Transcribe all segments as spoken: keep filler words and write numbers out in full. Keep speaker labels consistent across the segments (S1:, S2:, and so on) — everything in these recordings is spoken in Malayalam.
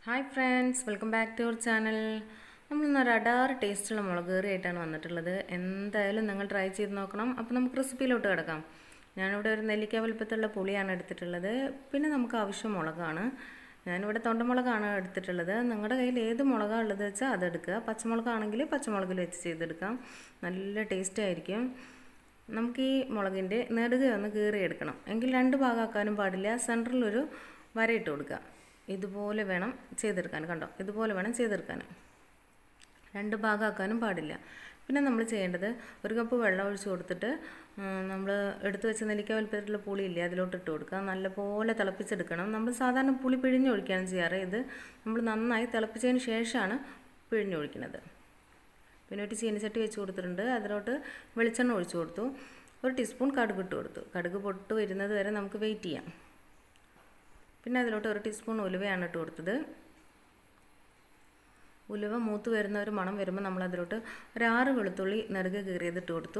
S1: Hi friends, welcome back to our channel. നമ്മൾ ഇന്ന് ഒരു അടാർ ടേസ്റ്റുള്ള മുളക് കറി ആയിട്ടാണ് വന്നിട്ടുള്ളത്. എന്തായാലും നിങ്ങൾ ട്രൈ ചെയ്ത് നോക്കണം. അപ്പോൾ നമുക്ക് റെസിപ്പിയിലോട്ട് കിടക്കാം. ഞാനിവിടെ ഒരു നെല്ലിക്ക വലുപ്പത്തിലുള്ള പുളിയാണ് എടുത്തിട്ടുള്ളത്. പിന്നെ നമുക്ക് ആവശ്യം മുളകാണ്. ഞാനിവിടെ തൊണ്ടമുളകാണ് എടുത്തിട്ടുള്ളത്. നിങ്ങളുടെ കയ്യിൽ ഏത് മുളകാണ് ഉള്ളത് വെച്ചാൽ അതെടുക്കുക. പച്ചമുളകാണെങ്കിൽ പച്ചമുളകിൽ വെച്ച് ചെയ്തെടുക്കാം. നല്ല ടേസ്റ്റ് ആയിരിക്കും. നമുക്ക് ഈ മുളകിൻ്റെ നെടുക ഒന്ന് കീറിയെടുക്കണം. എങ്കിൽ രണ്ട് ഭാഗമാക്കാനും പാടില്ല. സെൻറ്ററിലൊരു വരയിട്ട് കൊടുക്കുക. ഇതുപോലെ വേണം ചെയ്തെടുക്കാൻ. കണ്ടോ, ഇതുപോലെ വേണം ചെയ്തെടുക്കാൻ. രണ്ട് ഭാഗമാക്കാനും പാടില്ല. പിന്നെ നമ്മൾ ചെയ്യേണ്ടത് ഒരു കപ്പ് വെള്ളം ഒഴിച്ച് കൊടുത്തിട്ട് നമ്മൾ എടുത്തു വെച്ച നെല്ലിക്ക വലുപ്പത്തിലുള്ള പുളിയില്ലേ അതിലോട്ട് ഇട്ട് കൊടുക്കുക. നല്ലപോലെ തിളപ്പിച്ചെടുക്കണം. നമ്മൾ സാധാരണ പുളി പിഴിഞ്ഞൊഴിക്കുകയാണ് ചെയ്യാറ്. ഇത് നമ്മൾ നന്നായി തിളപ്പിച്ചതിന് ശേഷമാണ് പിഴിഞ്ഞൊഴിക്കുന്നത്. പിന്നെ ഒരു ചീനച്ചട്ടി വെച്ച് കൊടുത്തിട്ടുണ്ട്. അതിലോട്ട് വെളിച്ചെണ്ണ ഒഴിച്ച് കൊടുത്തു. ഒരു ടീസ്പൂൺ കടുക് ഇട്ട് കൊടുത്തു. കടുക് പൊട്ട് വരുന്നത് വരെ നമുക്ക് വെയിറ്റ് ചെയ്യാം. പിന്നെ അതിലോട്ട് ഒരു ടീസ്പൂൺ ഉലുവയാണ് ഇട്ട് കൊടുത്തത്. ഉലുവ മൂത്ത് വരുന്ന ഒരു മണം വരുമ്പോൾ നമ്മൾ അതിലോട്ട് ഒരു ആറ് വെളുത്തുള്ളി നെടുകെ കീറിയത് ഇട്ട് കൊടുത്തു.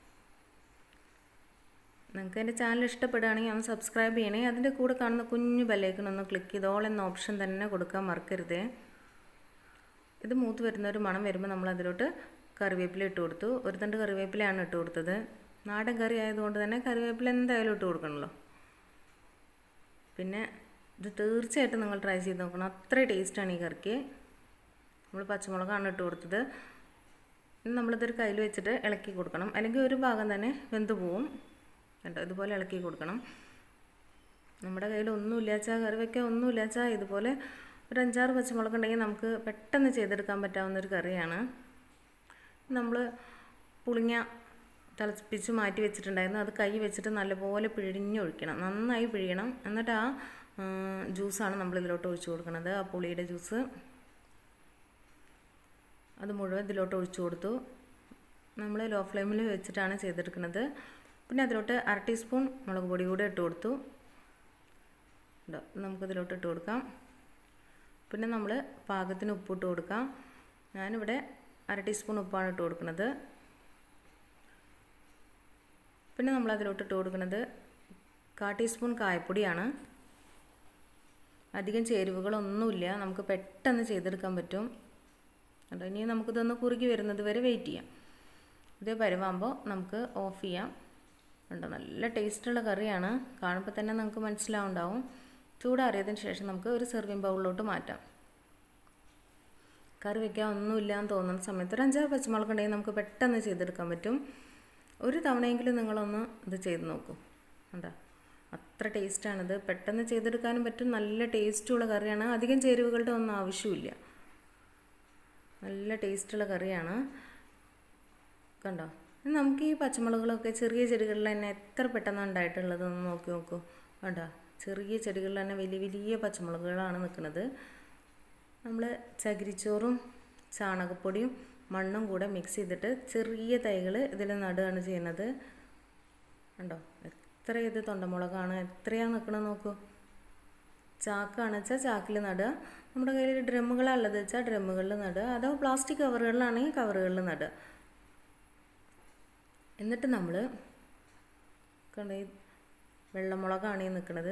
S1: നിങ്ങൾക്ക് എൻ്റെ ചാനൽ ഇഷ്ടപ്പെടുകയാണെങ്കിൽ ഒന്ന് സബ്സ്ക്രൈബ് ചെയ്യണേ. അതിൻ്റെ കൂടെ കാണുന്ന കുഞ്ഞു ബെല്ലൈക്കൺ ഒന്ന് ക്ലിക്ക് ചെയ്ത് ഓൾ എന്ന ഓപ്ഷൻ തന്നെ കൊടുക്കാൻ മറക്കരുതേ. ഇത് മൂത്ത് വരുന്ന ഒരു മണം വരുമ്പോൾ നമ്മൾ അതിലോട്ട് കറിവേപ്പില ഇട്ട് കൊടുത്തു. ഒരു തണ്ട് കറിവേപ്പിലയാണ് ഇട്ട് കൊടുത്തത്. നാടൻ കറി ആയതുകൊണ്ട് തന്നെ കറിവേപ്പില എന്തായാലും ഇട്ട് കൊടുക്കണമല്ലോ. പിന്നെ ഇത് തീർച്ചയായിട്ടും നിങ്ങൾ ട്രൈ ചെയ്ത് നോക്കണം. അത്ര ടേസ്റ്റാണ് ഈ കറിക്ക്. നമ്മൾ പച്ചമുളകാണ് ഇട്ട് കൊടുത്തത്. ഇനി നമ്മളിതൊരു കയ്യിൽ വെച്ചിട്ട് ഇളക്കി കൊടുക്കണം. അല്ലെങ്കിൽ ഒരു ഭാഗം തന്നെ വെന്ത് പോവും. കേട്ടോ, ഇതുപോലെ ഇളക്കി കൊടുക്കണം. നമ്മുടെ കയ്യിൽ ഒന്നുമില്ലാച്ചാൽ കറി വയ്ക്കാൻ ഒന്നുമില്ലാച്ചാൽ ഇതുപോലെ ഒരു അഞ്ചാറ് പച്ചമുളക് ഉണ്ടെങ്കിൽ നമുക്ക് പെട്ടെന്ന് ചെയ്തെടുക്കാൻ പറ്റാവുന്നൊരു കറിയാണ്. നമ്മൾ പുളിങ്ങ തിളപ്പിച്ച് മാറ്റി വെച്ചിട്ടുണ്ടായിരുന്നു. അത് കൈ വെച്ചിട്ട് നല്ലപോലെ പിഴിഞ്ഞൊഴിക്കണം. നന്നായി പിഴിയണം. എന്നിട്ട് ആ ജ്യൂസാണ് നമ്മൾ ഇതിലോട്ട് ഒഴിച്ചു കൊടുക്കുന്നത്. ആ പുളിയുടെ ജ്യൂസ് അത് മുഴുവൻ ഇതിലോട്ട് ഒഴിച്ചു കൊടുത്തു. നമ്മൾ ലോ ഫ്ലെയിമിൽ വെച്ചിട്ടാണ് ചെയ്തെടുക്കുന്നത്. പിന്നെ അതിലോട്ട് അര ടീസ്പൂൺ മുളക് പൊടി കൂടെ ഇട്ട് കൊടുത്തു. നമുക്കിതിലോട്ട് ഇട്ട് കൊടുക്കാം. പിന്നെ നമ്മൾ പാകത്തിന് ഉപ്പിട്ട് കൊടുക്കാം. ഞാനിവിടെ അര ടീസ്പൂൺ ഉപ്പാണ് ഇട്ട് കൊടുക്കുന്നത്. പിന്നെ നമ്മൾ അതിലോട്ട് ഇട്ട് കൊടുക്കുന്നത് കാ ടീസ്പൂൺ കായപ്പൊടിയാണ്. അധികം ചേരുവകളൊന്നുമില്ല. നമുക്ക് പെട്ടെന്ന് ചെയ്തെടുക്കാൻ പറ്റും. കേട്ടോ, ഇനി നമുക്കിതൊന്ന് കുറുകി വരുന്നത് വരെ വെയിറ്റ് ചെയ്യാം. ഇതേ പരുവാകുമ്പോൾ നമുക്ക് ഓഫ് ചെയ്യാം. കണ്ടോ, നല്ല ടേസ്റ്റുള്ള കറിയാണ്. കാണുമ്പോൾ തന്നെ നമുക്ക് മനസ്സിലാവുണ്ടാവും. ചൂടാറിയതിന് ശേഷം നമുക്ക് ഒരു സെർവിങ് ബൗളിലോട്ട് മാറ്റാം. കറി വയ്ക്കാൻ ഒന്നുമില്ല എന്ന് തോന്നുന്ന സമയത്ത് ഒരു അഞ്ചാറ് പച്ചമുളക് ഉണ്ടെങ്കിൽ നമുക്ക് പെട്ടെന്ന് ചെയ്തെടുക്കാൻ പറ്റും. ഒരു തവണയെങ്കിലും നിങ്ങളൊന്ന് ഇത് ചെയ്ത് നോക്കൂ. എന്താ അത്ര ടേസ്റ്റാണിത്. പെട്ടെന്ന് ചെയ്തെടുക്കാനും പറ്റും. നല്ല ടേസ്റ്റുള്ള കറിയാണ്. അധികം ചേരുവകളുടെ ഒന്നും ആവശ്യമില്ല. നല്ല ടേസ്റ്റുള്ള കറിയാണ്. കണ്ടോ, നമുക്ക് ഈ പച്ചമുളകുകളൊക്കെ ചെറിയ ചെടികളിൽ തന്നെ എത്ര പെട്ടെന്നാണ് ഉണ്ടായിട്ടുള്ളതെന്ന് നോക്കി നോക്കൂ. കണ്ടോ, ചെറിയ ചെടികളിൽ തന്നെ വലിയ വലിയ പച്ചമുളകുകളാണ് നിൽക്കുന്നത്. നമ്മൾ ചകിരിച്ചോറും ചാണകപ്പൊടിയും മണ്ണും കൂടെ മിക്സ് ചെയ്തിട്ട് ചെറിയ തൈകൾ ഇതിൽ നടുകയാണ് ചെയ്യുന്നത്. കണ്ടോ, എത്ര ഇത് തൊണ്ടമുളകാണ്. എത്രയാണ് നിൽക്കണത് നോക്കൂ. ചാക്കാണ് വെച്ചാൽ ചാക്കിൽ നടുക. നമ്മുടെ കയ്യിൽ ഡ്രമ്മുകളാണ് ഉള്ളത് വെച്ചാൽ ഡ്രമ്മുകളിൽ നടുക. അതോ പ്ലാസ്റ്റിക് കവറുകളിലാണെങ്കിൽ കവറുകളിൽ നടുക. എന്നിട്ട് നമ്മൾ കണ്ട ഈ വെള്ളമുളകാണ് ഈ നിൽക്കുന്നത്.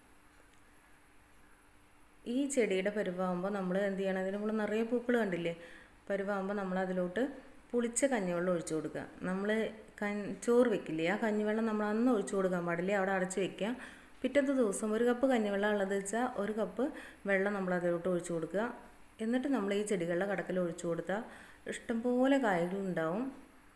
S1: ഈ ചെടിയുടെ പരുവാകുമ്പോൾ നമ്മൾ എന്ത് ചെയ്യണം, അതിന് നമ്മൾ നിറയെ പൂക്കൾ കണ്ടില്ലേ. പരുവാകുമ്പോൾ നമ്മൾ അതിലോട്ട് പുളിച്ച കഞ്ഞിവെള്ളം ഒഴിച്ചു കൊടുക്കുക. നമ്മൾ ക ചോറ് വെക്കില്ലേ, ആ കഞ്ഞിവെള്ളം നമ്മൾ അന്ന് ഒഴിച്ചു കൊടുക്കാൻ പാടില്ല. അവിടെ അടച്ച് വെക്കുക. പിറ്റത്തെ ദിവസം ഒരു കപ്പ് കഞ്ഞിവെള്ളം ഉള്ളത് വെച്ചാൽ ഒരു കപ്പ് വെള്ളം നമ്മൾ അതിലോട്ട് ഒഴിച്ചു കൊടുക്കുക. എന്നിട്ട് നമ്മൾ ഈ ചെടികളുടെ കടക്കൽ ഒഴിച്ചു കൊടുത്താൽ ഇഷ്ടംപോലെ കായകളുണ്ടാവും.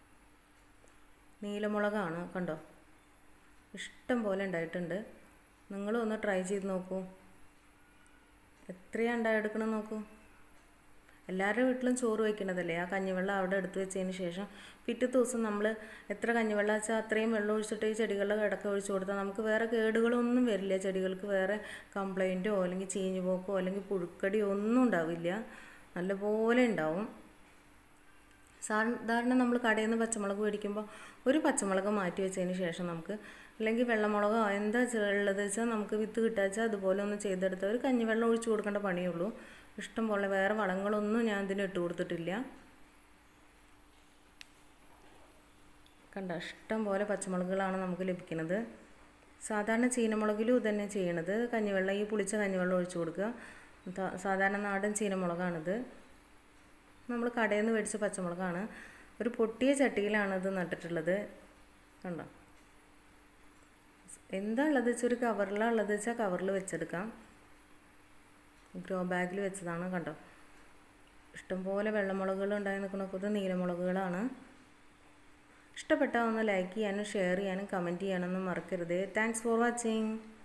S1: നീലമുളകാണ്. കണ്ടോ, ഇഷ്ടം പോലെ ഉണ്ടായിട്ടുണ്ട്. നിങ്ങളും ഒന്ന് ട്രൈ ചെയ്ത് നോക്കൂ. എത്രയാണ് ഉണ്ടായെടുക്കണം നോക്കൂ. എല്ലാവരുടെ വീട്ടിലും ചോറ് വയ്ക്കണതല്ലേ. ആ കഞ്ഞിവെള്ളം അവിടെ എടുത്തു വെച്ചതിന് ശേഷം പിറ്റേ ദിവസം നമ്മൾ എത്ര കഞ്ഞിവെള്ളം വെച്ചാൽ അത്രയും വെള്ളം ഒഴിച്ചിട്ട് ഈ ചെടികളുടെ കിടക്ക ഒഴിച്ചു കൊടുത്താൽ നമുക്ക് വേറെ കേടുകളൊന്നും വരില്ല. ചെടികൾക്ക് വേറെ കംപ്ലൈൻറ്റോ അല്ലെങ്കിൽ ചീഞ്ഞു പോക്കോ അല്ലെങ്കിൽ പുഴുക്കടിയോ ഒന്നും ഉണ്ടാവില്ല. നല്ലപോലെ ഉണ്ടാവും. സാധാരണ നമ്മൾ കടയിൽ നിന്ന് പച്ചമുളക് മേടിക്കുമ്പോൾ ഒരു പച്ചമുളക് മാറ്റി വെച്ചതിന് ശേഷം നമുക്ക് അല്ലെങ്കിൽ വെള്ളമുളകോ എന്താ ഉള്ളത് വെച്ചാൽ നമുക്ക് വിത്ത് കിട്ടുക വെച്ചാൽ അതുപോലെ ഒന്ന് ചെയ്തെടുത്താൽ ഒരു കഞ്ഞിവെള്ളം ഒഴിച്ചു കൊടുക്കേണ്ട പണിയുള്ളൂ. ഇഷ്ടം പോലെ വേറെ വളങ്ങളൊന്നും ഞാൻ ഇതിന് ഇട്ട് കൊടുത്തിട്ടില്ല. കണ്ട, ഇഷ്ടം പോലെ പച്ചമുളകുകളാണ് നമുക്ക് ലഭിക്കുന്നത്. സാധാരണ ചീനമുളകിലും ഇതന്നെ ചെയ്യണത്. കഞ്ഞിവെള്ളം ഈ പുളിച്ച കഞ്ഞിവെള്ളം ഒഴിച്ചു കൊടുക്കുക. സാധാരണ നാടൻ ചീനമുളകാണിത്. നമ്മൾ കടയിൽ നിന്ന് മേടിച്ച പച്ചമുളകാണ്. ഒരു പൊട്ടിയ ചട്ടിയിലാണ് ഇത് നട്ടിട്ടുള്ളത്. കണ്ടോ, എന്താ ഉള്ളത് വെച്ചാൽ ഒരു കവറിലാണ് ഉള്ളത് വെച്ചാൽ കവറിൽ വെച്ചെടുക്കാം. ഗ്രോ ബാഗിൽ വെച്ചതാണ്. കണ്ടോ, ഇഷ്ടംപോലെ വെള്ളമുളകുകൾ ഉണ്ടായി നിൽക്കുന്നപ്പോൾ ഇത് നീലമുളകുകളാണ്. ഇഷ്ടപ്പെട്ടാൽ ഒന്ന് ലൈക്ക് ചെയ്യാനും ഷെയർ ചെയ്യാനും കമൻറ്റ് ചെയ്യാനൊന്നും മറക്കരുത്. Thanks for watching.